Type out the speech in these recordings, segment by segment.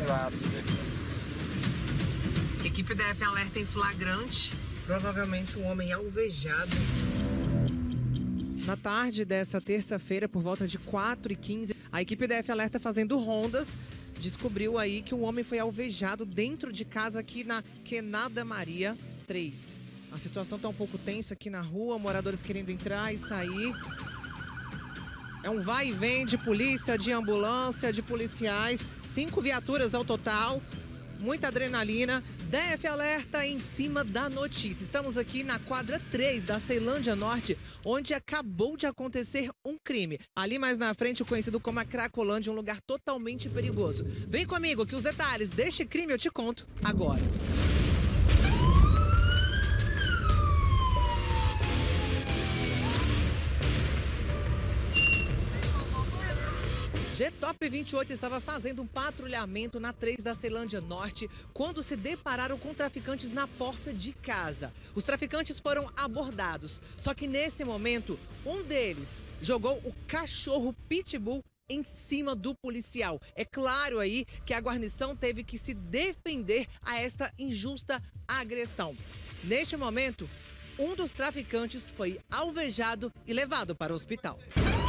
atos ali. Equipe DF alerta em flagrante. Provavelmente um homem alvejado. Na tarde dessa terça-feira, por volta de 4h15, a equipe DF alerta fazendo rondas descobriu aí que um homem foi alvejado dentro de casa aqui na Quenada Maria 3. A situação está um pouco tensa aqui na rua, moradores querendo entrar e sair. É um vai e vem de polícia, de ambulância, de policiais. 5 viaturas ao total. Muita adrenalina. DF alerta em cima da notícia. Estamos aqui na quadra 3 da Ceilândia Norte, onde acabou de acontecer um crime. Ali mais na frente, o conhecido como a Cracolândia, um lugar totalmente perigoso. Vem comigo que os detalhes deste crime eu te conto agora. G-Top 28 estava fazendo um patrulhamento na 3 da Ceilândia Norte quando se depararam com traficantes na porta de casa. Os traficantes foram abordados, só que nesse momento, um deles jogou o cachorro Pitbull em cima do policial. É claro aí que a guarnição teve que se defender a esta injusta agressão. Neste momento, um dos traficantes foi alvejado e levado para o hospital.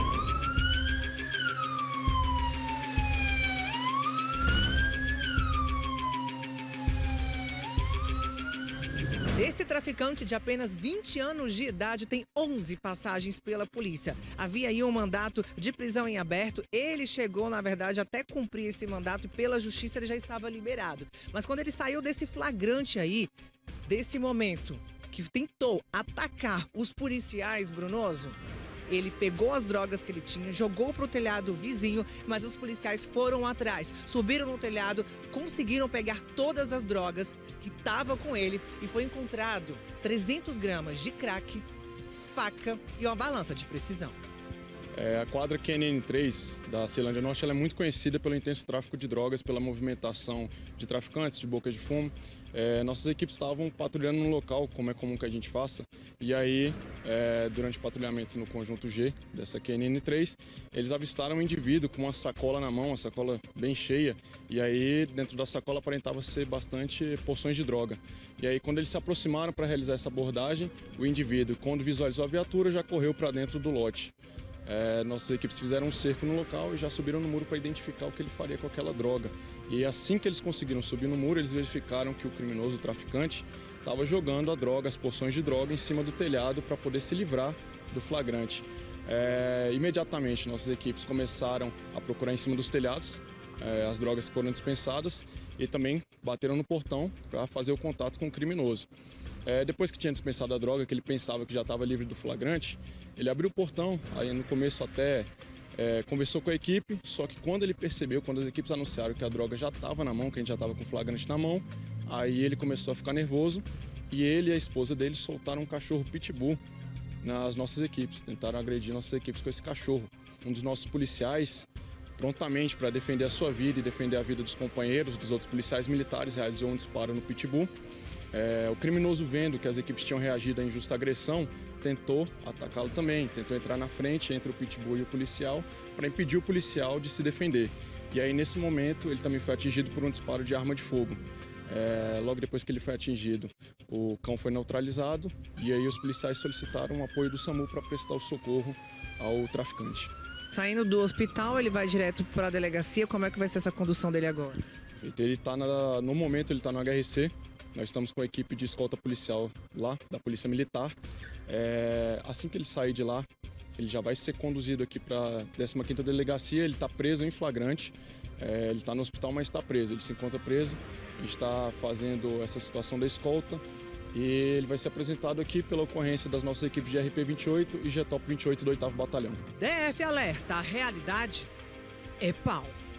Esse traficante de apenas 20 anos de idade tem 11 passagens pela polícia. Havia aí um mandato de prisão em aberto. Ele chegou, na verdade, até cumprir esse mandato e pela justiça ele já estava liberado. Mas quando ele saiu desse flagrante aí, desse momento que tentou atacar os policiais, Brunoso, ele pegou as drogas que ele tinha, jogou para o telhado vizinho, mas os policiais foram atrás, subiram no telhado, conseguiram pegar todas as drogas que estavam com ele e foi encontrado 300 gramas de crack, faca e uma balança de precisão. A quadra QNN3 da Ceilândia Norte ela é muito conhecida pelo intenso tráfico de drogas, pela movimentação de traficantes, de boca de fumo. Nossas equipes estavam patrulhando no local, como é comum que a gente faça, e aí, durante o patrulhamento no conjunto G dessa QNN3, eles avistaram um indivíduo com uma sacola na mão, uma sacola bem cheia, e aí dentro da sacola aparentava ser bastante porções de droga. E aí, quando eles se aproximaram para realizar essa abordagem, o indivíduo, quando visualizou a viatura, já correu para dentro do lote. Nossas equipes fizeram um cerco no local e já subiram no muro para identificar o que ele faria com aquela droga. E assim que eles conseguiram subir no muro, eles verificaram que o criminoso, o traficante, estava jogando a droga, as porções de droga, em cima do telhado para poder se livrar do flagrante. Imediatamente, nossas equipes começaram a procurar em cima dos telhados, as drogas foram dispensadas e também bateram no portão para fazer o contato com o criminoso. Depois que tinha dispensado a droga, que ele pensava que já estava livre do flagrante, ele abriu o portão, aí no começo até conversou com a equipe, só que quando ele percebeu, quando as equipes anunciaram que a droga já estava na mão, que a gente já estava com o flagrante na mão, aí ele começou a ficar nervoso e ele e a esposa dele soltaram um cachorro Pitbull nas nossas equipes, tentaram agredir nossas equipes com esse cachorro. Um dos nossos policiais, prontamente para defender a sua vida e defender a vida dos companheiros, dos outros policiais militares, realizou um disparo no Pitbull. O criminoso, vendo que as equipes tinham reagido à injusta agressão, tentou atacá-lo também, tentou entrar na frente entre o Pitbull e o policial para impedir o policial de se defender. E aí, nesse momento, ele também foi atingido por um disparo de arma de fogo. Logo depois que ele foi atingido, o cão foi neutralizado e aí os policiais solicitaram o apoio do SAMU para prestar o socorro ao traficante. Saindo do hospital, ele vai direto para a delegacia. Como é que vai ser essa condução dele agora? Ele está no momento, ele está no HRC. Nós estamos com a equipe de escolta policial lá, da Polícia Militar. Assim que ele sair de lá, ele já vai ser conduzido aqui para a 15ª Delegacia. Ele está preso em flagrante. Ele está no hospital, mas está preso. Ele se encontra preso. A gente está fazendo essa situação da escolta. E ele vai ser apresentado aqui pela ocorrência das nossas equipes de RP 28 e G-Top 28 do 8º Batalhão. DF alerta, a realidade é pau.